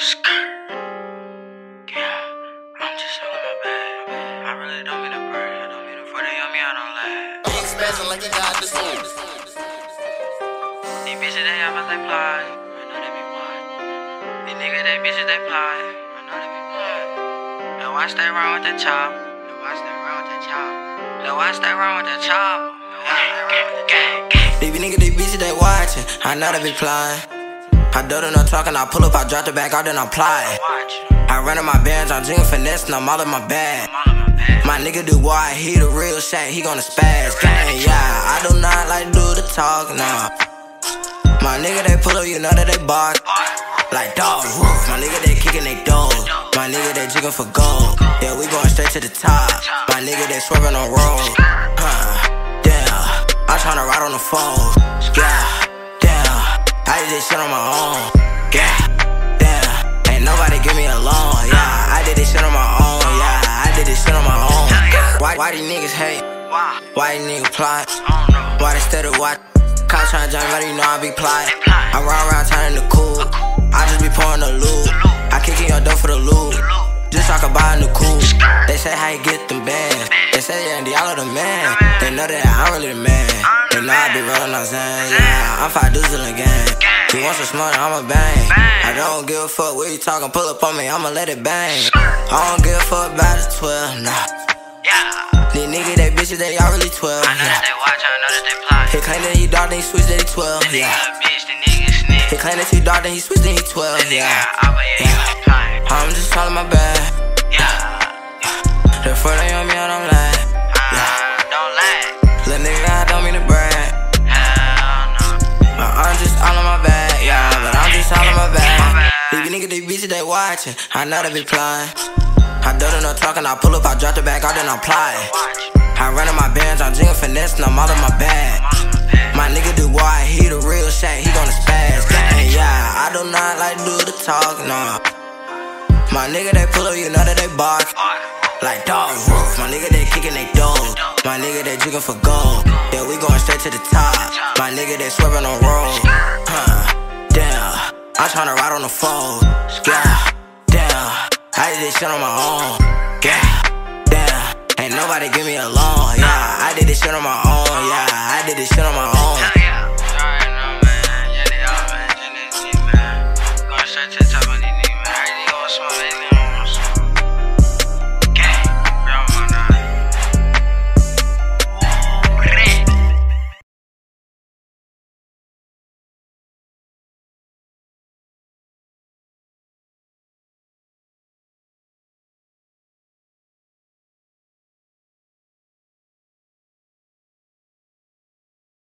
Yeah, I'm just all in my bag. I really don't mean to brag. I don't mean to put it on me, I don't lie. Big special like you got the food. These bitches, they have they fly. I know they be blind. These niggas, they bitches, they fly. I know they be blind. Now I stay around with the chop. Now I stay around with the chop. Now I stay around with the chop. These niggas, these bitches, they watching. I know they be flying. I do no talking, I pull up, I drop the bag out, then I apply. I run in my bands, I'm G.N.S.D, and I'm all in my bag. My nigga do why, he the real shit, he gonna spaz. Gang, yeah, I do not like do the talk, nah. My nigga, they pull up, you know that they bark. Like dog roof, my nigga, they kicking they doors. My nigga, they jigging for gold. Yeah, we going straight to the top. My nigga, they swerving on road. Damn, I'm tryna ride on the phone. Yeah. I did this shit on my own, yeah, damn, ain't nobody give me a loan, yeah, I did this shit on my own, yeah, I did this shit on my own. Why these niggas hate? Why these niggas plot? Why they steady watch? Cops tryna jump me, you know I be plotting. I run around turning the cool, I just be pouring the loot. I kick in your door for the loot, just so I can buy a new coupe. They say how you get them bands, they say yeah, Diablo the man. They know that I'm really the man. They know I be rolling on Zan, yeah, I'm 5 dudes in the game. You want some smoke, I'ma bang. I don't give a fuck what you talking, pull up on me, I'ma let it bang. I don't give a fuck about the 12, nah. These niggas, they bitches, they all really 12, I know that they watch, I know that they plot. He claim that he dark, then he switch, then he 12, yeah. He claim that he dark, then he switch, then he 12, yeah. I'm just all in my bag. The front they on me, I don't lie. Little nigga, I don't mean to brag. I'm just all in my bag, yeah, but I'm just all in my bag. These niggas, these bitches, they watching, I know they be flying. I do no talking, I pull up, I drop the bag out, then I apply. I run in my bands, I'm G.N.S.D, and I'm all in my bag. My nigga do why, he the real shit, he gonna spaz. Gang, yeah, I do not like do the talk, nah. My nigga, they pull up, you know that they bark. Like dog roof, my nigga, they kicking they doors. My nigga, they jigging for gold. Yeah, we going straight to the top. My nigga, they swerving on road. Damn, I'm tryna ride on the phone. Yeah, damn, I did this shit on my own. Yeah, damn, ain't nobody give me a loan. Yeah, I did this shit on my own. Yeah, I did this shit on my own.